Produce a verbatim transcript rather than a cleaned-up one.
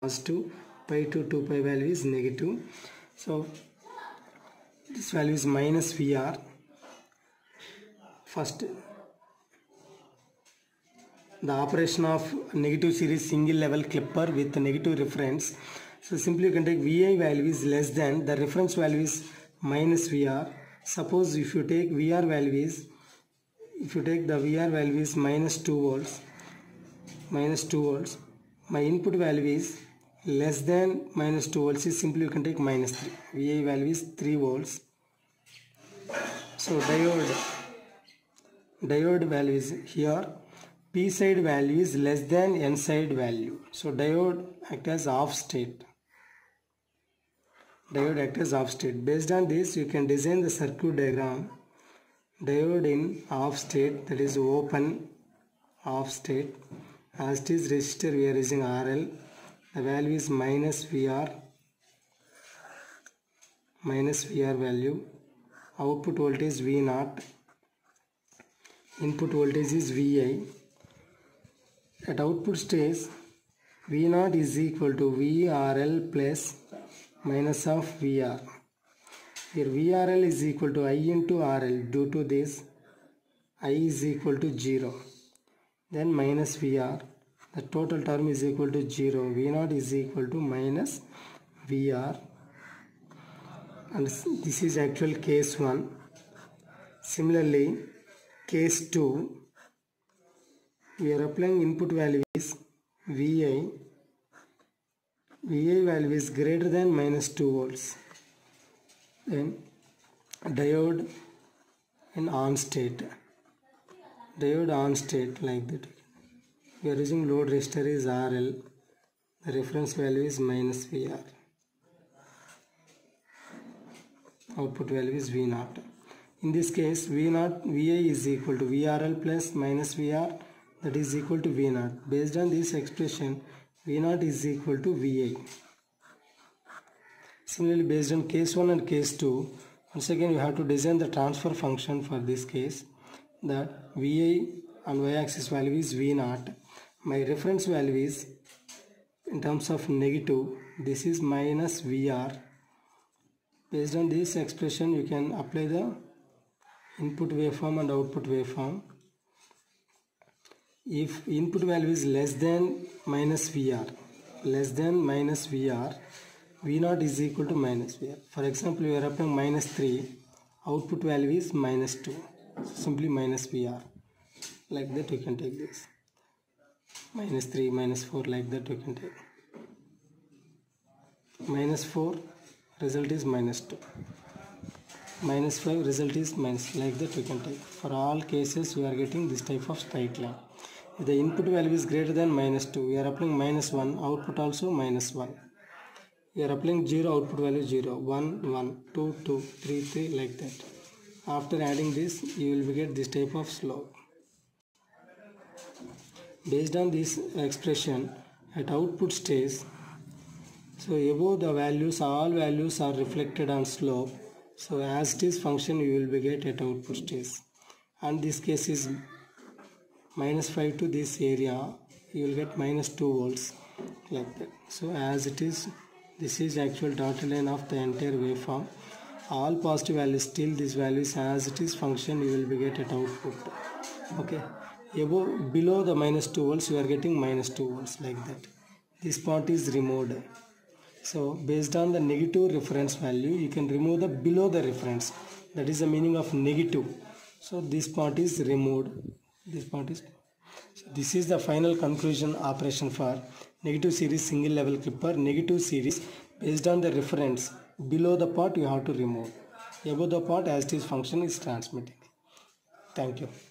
positive, pi to two pi value is negative. So this value is minus V R. First, the operation of negative series single level clipper with negative reference. So simply you can take V I value is less than the reference value is minus V R. Suppose if you take V R value is, if you take the V R value is minus two volts, minus two volts, my input value is less than minus two volts, is simply you can take minus three. V I value is three volts. So diode, diode value is here. P side value is less than N side value. So diode act as off state. Diode act as off state. Based on this, you can design the circuit diagram. Diode in off state, that is open off state. As it is resistor, we are using R L. The value is minus V R. Minus V R value. Output voltage V zero. Input voltage is V I. At output stage, V zero is equal to V R L plus minus of V R. Here V R L is equal to I into R L. Due to this, I is equal to zero. Then minus V R. The total term is equal to zero. V zero is equal to minus V R. And this is actual case one. Similarly, case two, we are applying input value is V I. V I value is greater than minus two volts. Then diode in on state. Diode on state like that. We are using load resistor is R L. The reference value is minus V R. Output value is V zero. In this case, V zero, V I is equal to V R L plus minus V R, that is equal to V zero. Based on this expression, V zero is equal to V I. Similarly, based on case one and case two, once again you have to design the transfer function for this case. That V I on y-axis value is V zero. My reference value is, in terms of negative, this is minus V R. Based on this expression, you can apply the input waveform and output waveform. If input value is less than minus V R, less than minus V R, V zero is equal to minus V R. For example, we are applying minus three, output value is minus two. So simply minus V R. Like that you can take this. Minus three, minus four, like that you can take. Minus four, result is minus two. Minus five, result is minus, like that you can take. For all cases, we are getting this type of straight line. If the input value is greater than minus two, we are applying minus one, output also minus one. We are applying zero, output value zero, one, one, two, two, three, three, like that. After adding this, you will get this type of slope. Based on this expression, at output stage, so above the values, all values are reflected on slope. So as it is function, you will be get at output stage. And this case is minus five to this area, you will get minus two volts, like that. So as it is, this is actual dotted line of the entire waveform. All positive values, still this values as it is function, you will be get at output. Okay. Above, below the minus two volts, you are getting minus two volts, like that. This part is removed. So based on the negative reference value, you can remove the below the reference. That is the meaning of negative. So this part is removed. This part is. So this is the final conclusion operation for negative series single level clipper. Negative series, based on the reference, below the part you have to remove. Above the part as it is function is transmitting. Thank you.